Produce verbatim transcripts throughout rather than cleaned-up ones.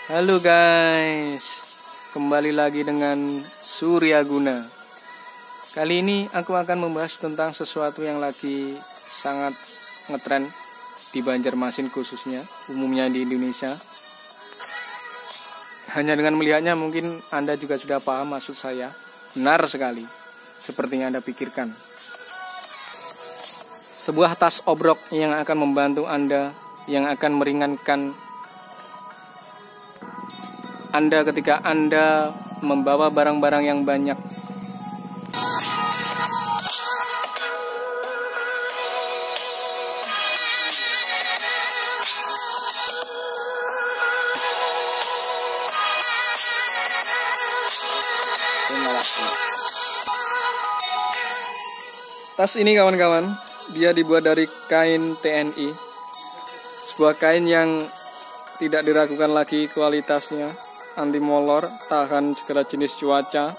Halo guys, kembali lagi dengan Suryaguna. Kali ini aku akan membahas tentang sesuatu yang lagi sangat ngetren di Banjarmasin khususnya, umumnya di Indonesia. Hanya dengan melihatnya mungkin Anda juga sudah paham maksud saya. Benar sekali, seperti yang Anda pikirkan. Sebuah tas obrok yang akan membantu Anda, yang akan meringankan Anda ketika Anda membawa barang-barang yang banyak. Tas ini kawan-kawan, dia dibuat dari kain T N I. Sebuah kain yang tidak diragukan lagi kualitasnya. Anti molor, tahan segala jenis cuaca.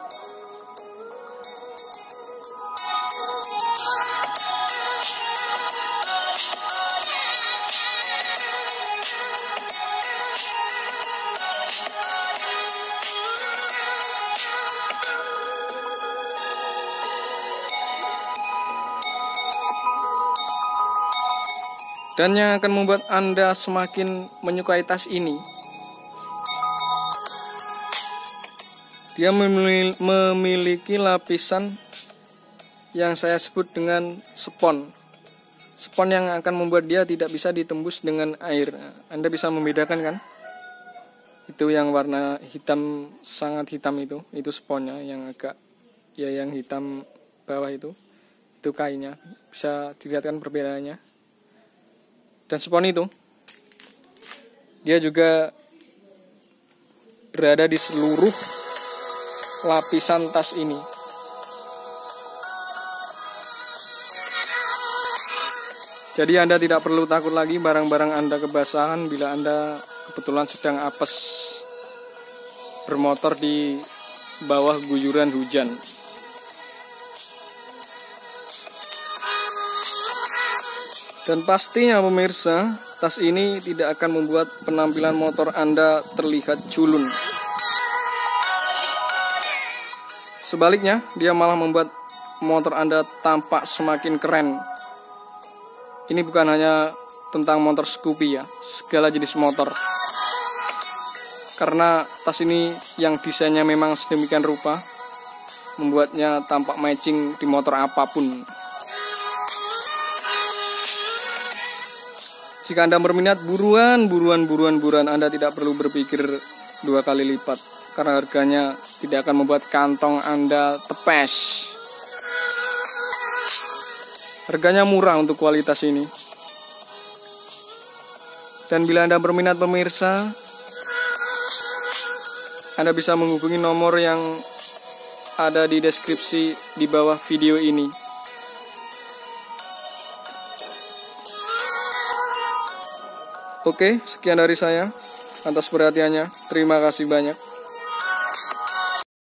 Dan yang akan membuat Anda semakin menyukai tas ini, dia memiliki lapisan yang saya sebut dengan spons. Spons yang akan membuat dia tidak bisa ditembus dengan air. Anda bisa membedakan kan? Itu yang warna hitam, sangat hitam itu. Itu sponsnya yang agak, ya yang hitam bawah itu. Itu kainnya. Bisa dilihatkan perbedaannya. Dan spons itu, dia juga berada di seluruh lapisan tas ini. Jadi Anda tidak perlu takut lagi barang-barang Anda kebasahan bila Anda kebetulan sedang apes bermotor di bawah guyuran hujan. Dan pastinya pemirsa, tas ini tidak akan membuat penampilan motor Anda terlihat culun. Sebaliknya, dia malah membuat motor Anda tampak semakin keren. Ini bukan hanya tentang motor Scoopy ya, segala jenis motor. Karena tas ini yang desainnya memang sedemikian rupa, membuatnya tampak matching di motor apapun. Jika Anda berminat, buruan, buruan, buruan, buruan. Anda tidak perlu berpikir dua kali lipat. Karena harganya tidak akan membuat kantong Anda tepes. Harganya murah untuk kualitas ini. Dan bila Anda berminat pemirsa, Anda bisa menghubungi nomor yang ada di deskripsi di bawah video ini. Oke, sekian dari saya. Atas perhatiannya, terima kasih banyak.